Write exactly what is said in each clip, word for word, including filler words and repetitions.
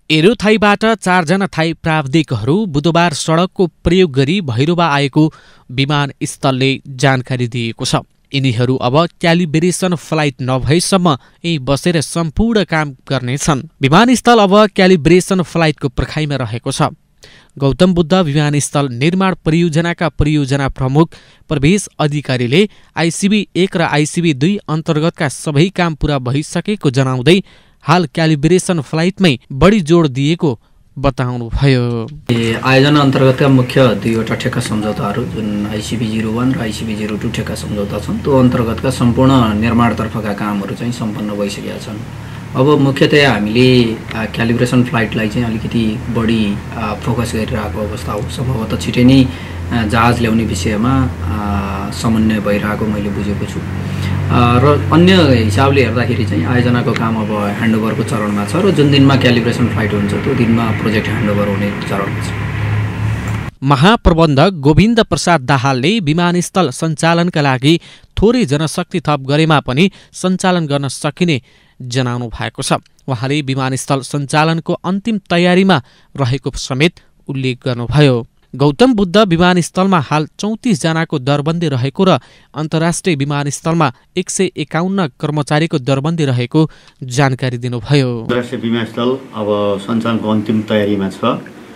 एरोथाईबाट चारजना थाई प्राविधिकहरू बुधबार सडकको प्रयोग गरी भैरवा आएको विमानस्थलले जानकारी दिएको छ। यिनीहरू अब क्यालिब्रेसन फ्लाइट नभएसम्म यही बसेर सम्पूर्ण काम गर्नेछन्। विमानस्थल अब क्यालिब्रेसन फ्लाइटको पर्खाइमा रहेको छ। गौतम बुद्ध विमानस्थल निर्माण परियोजनाका परियोजना प्रमुख प्रवेश अधिकारीले आइसिबी एक र आइसिबी दुई अन्तर्गतका सबै काम पूरा भइसकेको जनाउँदै हाल क्यालिब्रेसन फ्लाइटमै बढी जोड दिएको बताउनुभयो। आयोजना अन्तर्गतका मुख्य दुईवटा ठेक्का सम्झौताहरू जुन आइसिबी जिरो वान र आइसिबी जिरो टू ठेक्का सम्झौता छन् त्यो अन्तर्गतका सम्पूर्ण निर्माणतर्फका कामहरू चाहिँ सम्पन्न भइसकेका छन्। अब मुख्यतया हामीले क्यालिब्रेसन फ्लाइटलाई चाहिँ अलिकति बढी फोकस गरिरहेको अवस्था हो। सम्भवतः छिटै नै जहाज ल्याउने विषयमा समन्वय भइरहेको मैले बुझेको छु र अन्य हिसाबले हेर्दाखेरि चाहिँ आयोजनाको काम अब ह्यान्डओभरको चरणमा छ र जुन दिनमा क्यालिब्रेसन फ्लाइट हुन्छ त्यो दिनमा प्रोजेक्ट ह्यान्डओभर हुने चरणमा छ। महाप्रबन्धक गोविन्द प्रसाद दाहालले विमानस्थल सञ्चालनका लागि थोरै जनशक्ति थप गरेमा पनि सञ्चालन गर्न सकिने जनाउनु भएको छ। उहाँले विमानस्थल सञ्चालनको अन्तिम तयारीमा रहेको समेत उल्लेख गर्नुभयो। गौतम बुद्ध विमानस्थलमा हाल चौतिस जनाको दरबन्दी रहेको र अन्तर्राष्ट्रिय विमानस्थलमा एक सय एकाउन्न कर्मचारीको दरबन्दी रहेको जानकारी दिनुभयो। अन्तर्राष्ट्रिय विमानस्थल अब सञ्चालनको अन्तिम तयारीमा छ।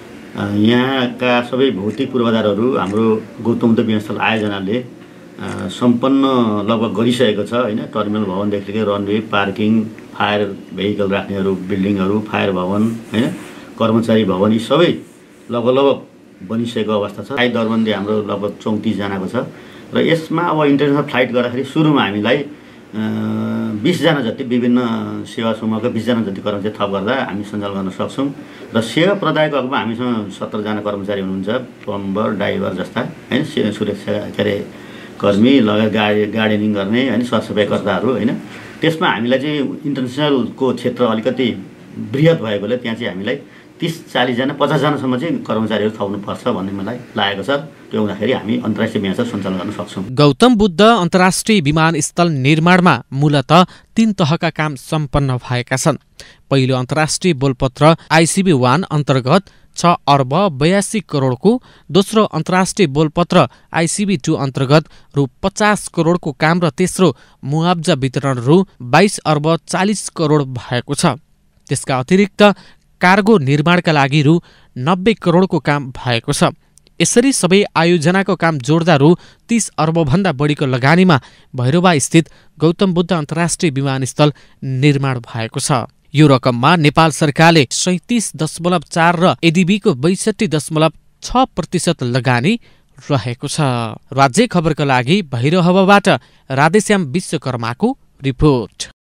यहाँका सबै भौतिक पूर्वाधारहरू हाम्रो गौतम बुद्ध विमानस्थल आयोजनाले सम्पन्न लगभग गरिसकेको छ होइन। टर्मिनल भवनदेखि लिएर रनवे, पार्किङ, फायर भेहिकल राख्नेहरू बिल्डिङहरू, फायर भवन होइन, कर्मचारी भवन यी सबै लगभग लगभग बनिसकेको अवस्था छ। फ्लाइट दरबन्दी हाम्रो लगभग चौतिसजनाको छ र यसमा अब इन्टरनेसनल फ्लाइट गर्दाखेरि सुरुमा हामीलाई बिसजना जति विभिन्न सेवा समूहका बिसजना जति कर्मचारी थप गर्दा हामी सञ्चालन गर्न सक्छौँ र सेवा प्रदायक हकमा हामीसँग सत्तरजना कर्मचारी हुनुहुन्छ, प्लम्बर, ड्राइभर जस्ता होइन, सुरक्षा के अरे कर्मी लगायत गाडी गार्डेनिङ गर्ने होइन, सरसफाइकर्ताहरू होइन। त्यसमा हामीलाई चाहिँ इन्टरनेसनलको क्षेत्र अलिकति बृहत भएकोले त्यहाँ चाहिँ हामीलाई तीस चालीसजना पचासजनासम्म चाहिँ कर्मचारीहरू थप्नुपर्छ भन्ने मलाई लागेको छ। त्यो हुँदाखेरि हामी अन्तर्राष्ट्रिय विमानस्थल सञ्चालन गर्न सक्छौँ। गौतम बुद्ध अन्तर्राष्ट्रिय विमानस्थल निर्माणमा मूलतः तीन तहका काम सम्पन्न भएका छन्। पहिलो अन्तर्राष्ट्रिय बोलपत्र आइसिबी वान अन्तर्गत छ अर्ब बयासी करोडको, दोस्रो अन्तर्राष्ट्रिय बोलपत्र आइसिबी टू अन्तर्गत रु पचास करोडको काम र तेस्रो मुआब्जा वितरण रु बाइस अर्ब चालिस करोड भएको छ। त्यसका अतिरिक्त कार्गो निर्माणका लागि रु नब्बे करोडको काम भएको छ। यसरी सबै आयोजनाको काम जोड्दा रु तीस अर्बभन्दा बढीको लगानीमा भैरवा स्थित गौतम बुद्ध अन्तर्राष्ट्रिय विमानस्थल निर्माण भएको छ। यो रकममा नेपाल सरकारले सैतिस दशमलव चार र एडिबीको बैसठी दशमलव छ प्रतिशत लगानी रहेको छ। राज्य खबरका लागि भैरहवाबाट राधेश्याम विश्वकर्माको रिपोर्ट।